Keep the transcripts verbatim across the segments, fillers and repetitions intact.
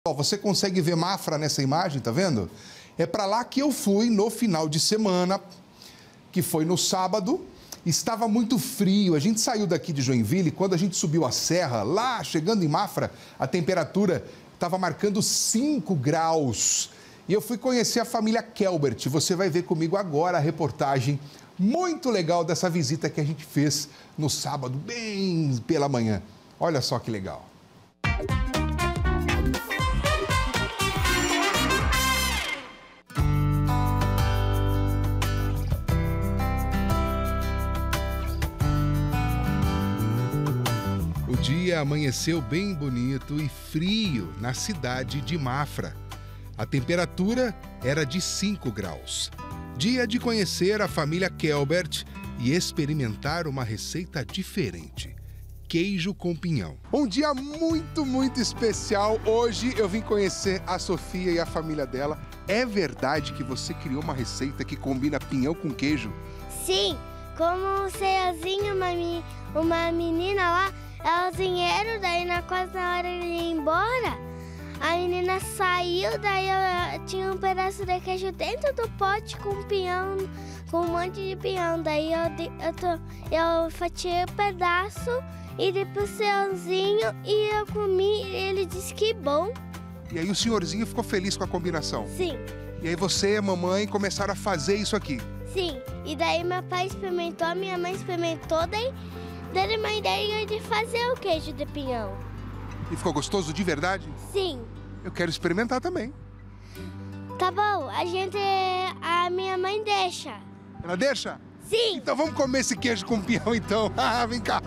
Ó, você consegue ver Mafra nessa imagem, tá vendo? É para lá que eu fui no final de semana, que foi no sábado. Estava muito frio, a gente saiu daqui de Joinville e quando a gente subiu a serra, lá chegando em Mafra, a temperatura estava marcando cinco graus. E eu fui conhecer a família Kelbert. Você vai ver comigo agora a reportagem muito legal dessa visita que a gente fez no sábado, bem pela manhã. Olha só que legal. O dia amanheceu bem bonito e frio na cidade de Mafra. A temperatura era de cinco graus. Dia de conhecer a família Kelbert e experimentar uma receita diferente: queijo com pinhão. Um dia muito, muito especial. Hoje eu vim conhecer a Sofia e a família dela. É verdade que você criou uma receita que combina pinhão com queijo? Sim, como o Ceazinho, uma, uma menina lá, elas vieram, daí na quase na hora de ir embora, a menina saiu, daí ela tinha um pedaço de queijo dentro do pote com pinhão, com um monte de pinhão. Daí eu, eu, tô, eu fatiei o pedaço e dei pro Ceazinho e eu comi e ele disse que bom. E aí o senhorzinho ficou feliz com a combinação? Sim. E aí você e a mamãe começaram a fazer isso aqui? Sim, e daí meu pai experimentou, minha mãe experimentou, daí deram uma ideia de fazer o queijo de pinhão. E ficou gostoso de verdade? Sim. Eu quero experimentar também. Tá bom, a gente... a minha mãe deixa. Ela deixa? Sim. Então vamos comer esse queijo com pinhão, então. Vem cá.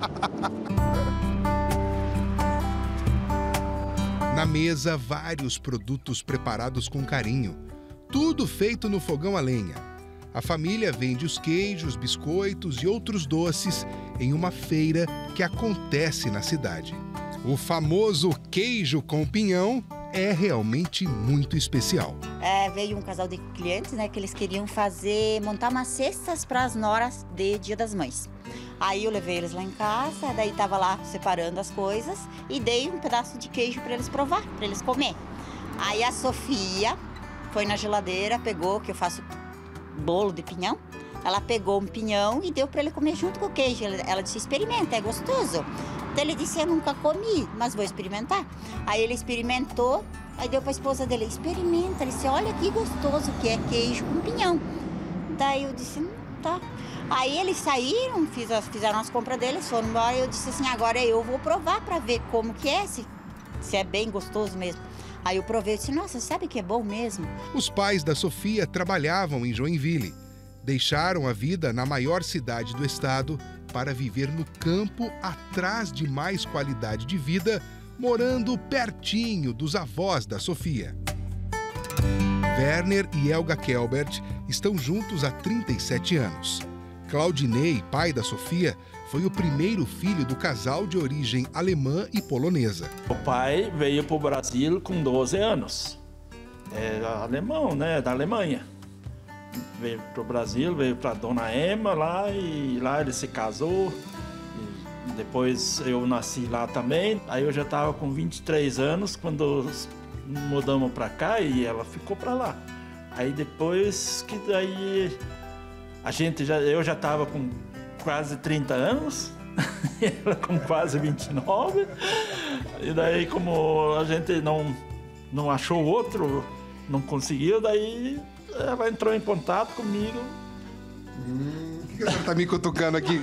Na mesa, vários produtos preparados com carinho. Tudo feito no fogão a lenha. A família vende os queijos, biscoitos e outros doces em uma feira que acontece na cidade. O famoso queijo com pinhão é realmente muito especial. É, veio um casal de clientes, né, que eles queriam fazer, montar umas cestas para as noras de Dia das Mães. Aí eu levei eles lá em casa, daí tava lá separando as coisas e dei um pedaço de queijo para eles provar, para eles comer. Aí a Sofia foi na geladeira, pegou, que eu faço bolo de pinhão, ela pegou um pinhão e deu para ele comer junto com o queijo. Ela, ela disse, experimenta, é gostoso. Então ele disse, eu nunca comi, mas vou experimentar. Aí ele experimentou, aí deu para a esposa dele, experimenta. Ele disse, olha que gostoso que é queijo com pinhão. Daí eu disse, hum, tá. Aí eles saíram, fiz as, fizeram as compras deles, foram embora. E eu disse assim, agora eu vou provar para ver como que é, se, se é bem gostoso mesmo. Aí eu provei e disse, nossa, sabe que é bom mesmo? Os pais da Sofia trabalhavam em Joinville. Deixaram a vida na maior cidade do estado para viver no campo atrás de mais qualidade de vida, morando pertinho dos avós da Sofia. Werner e Elga Kelbert estão juntos há trinta e sete anos. Claudinei, pai da Sofia, foi o primeiro filho do casal de origem alemã e polonesa. O pai veio para o Brasil com doze anos. É alemão, né? Da Alemanha. Veio para o Brasil, veio para Dona Emma lá e lá ele se casou. E depois eu nasci lá também. Aí eu já estava com vinte e três anos quando mudamos para cá e ela ficou para lá. Aí depois que daí a gente já, eu já estava com quase trinta anos, ela com quase vinte e nove. E daí como a gente não, não achou outro, não conseguiu, daí ela entrou em contato comigo. Hum, o que a senhora tá me cutucando aqui?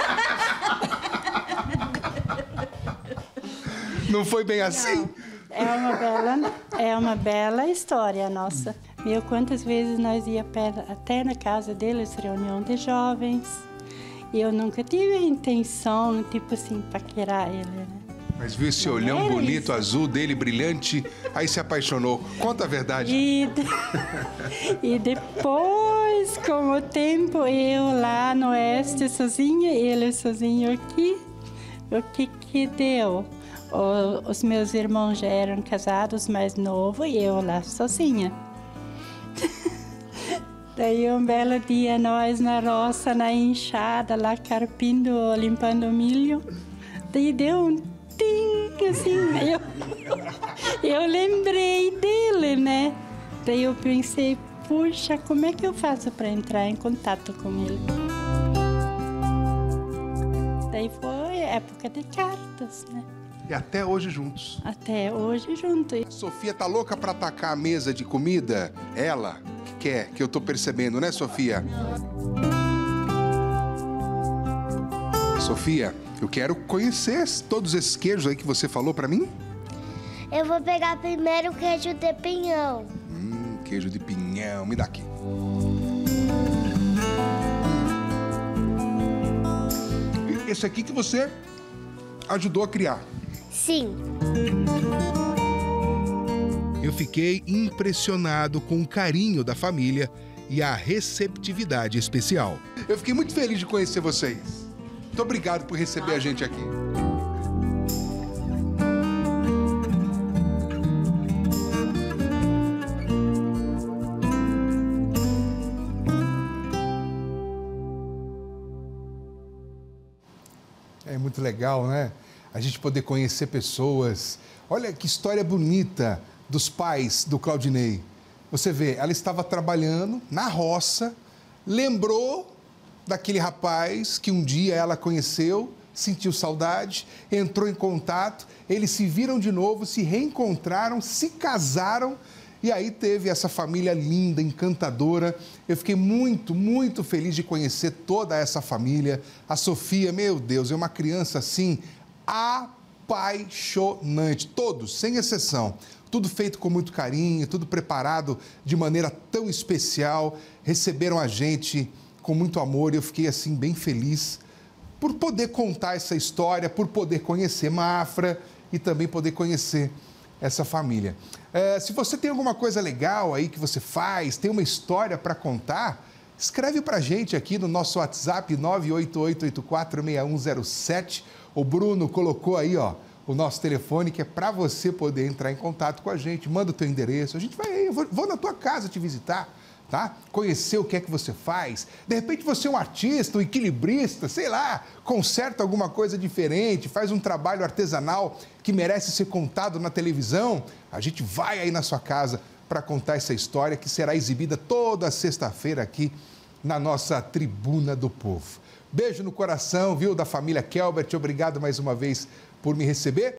Não foi bem assim? Não. É uma bela, é uma bela história nossa. Meu, quantas vezes nós ia até na casa deles, reunião de jovens. E eu nunca tive a intenção, tipo assim, paquerar ele, né? Mas viu esse olhão bonito, isso. Azul dele, brilhante, aí se apaixonou. Conta a verdade. E, de... e depois, com o tempo, eu lá no oeste sozinha, ele sozinho aqui, o que que deu? O, os meus irmãos já eram casados mais novos e eu lá sozinha. Daí um belo dia, nós na roça, na enxada, lá carpindo, limpando milho. Daí deu um tim. assim, eu, eu lembrei dele, né? Daí eu pensei, puxa, como é que eu faço para entrar em contato com ele? Daí foi época de cartas, né? E até hoje juntos. Até hoje junto. Sofia tá louca pra atacar a mesa de comida? Ela que quer, que eu tô percebendo, né, Sofia? Sofia, eu quero conhecer todos esses queijos aí que você falou pra mim. Eu vou pegar primeiro o queijo de pinhão. Hum, queijo de pinhão, me dá aqui. Esse aqui que você ajudou a criar. Sim. Eu fiquei impressionado com o carinho da família e a receptividade especial. Eu fiquei muito feliz de conhecer vocês. Muito obrigado por receber a gente aqui. É muito legal, né? A gente poder conhecer pessoas. Olha que história bonita dos pais do Claudinei. Você vê, ela estava trabalhando na roça, lembrou daquele rapaz que um dia ela conheceu, sentiu saudade, entrou em contato, eles se viram de novo, se reencontraram, se casaram e aí teve essa família linda, encantadora. Eu fiquei muito, muito feliz de conhecer toda essa família. A Sofia, meu Deus, é uma criança assim apaixonante, todos, sem exceção. Tudo feito com muito carinho, tudo preparado de maneira tão especial. Receberam a gente com muito amor e eu fiquei assim bem feliz por poder contar essa história, por poder conhecer Mafra e também poder conhecer essa família. É, se você tem alguma coisa legal aí que você faz, tem uma história para contar, escreve para a gente aqui no nosso WhatsApp nove oito oito oito quatro seis um zero sete. O Bruno colocou aí, ó, o nosso telefone, que é para você poder entrar em contato com a gente. Manda o teu endereço, a gente vai aí, eu vou, vou na tua casa te visitar, tá? Conhecer o que é que você faz. De repente você é um artista, um equilibrista, sei lá, conserta alguma coisa diferente, faz um trabalho artesanal que merece ser contado na televisão. A gente vai aí na sua casa para contar essa história que será exibida toda sexta-feira aqui na nossa Tribuna do Povo. Beijo no coração, viu, da família Kelbert. Obrigado mais uma vez por me receber.